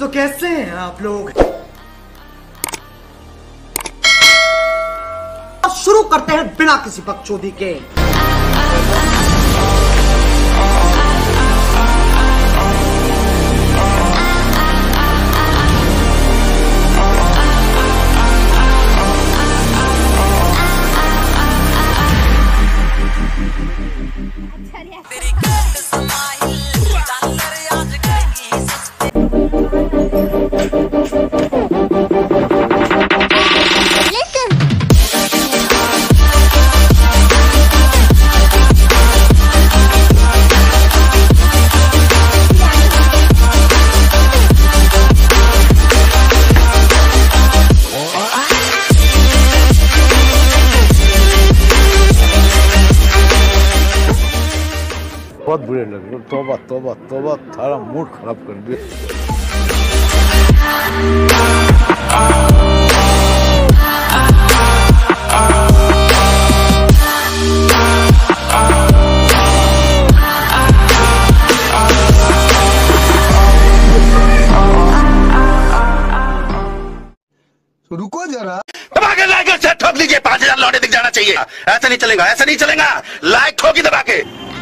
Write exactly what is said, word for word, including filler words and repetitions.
तो कैसे हैं आप लोग? अब शुरू करते हैं बिना किसी बकचोदी के। बहुत बुरे लगे। तौबा तौबा तौबा, थारा मूड खराब कर दिया। रुको जरा, दबा के लाइक से ठोक लीजिए। पांच हजार लौटे दिख जाना चाहिए। ऐसा नहीं चलेगा, ऐसा नहीं चलेगा। लाइक ठोकी दबा के।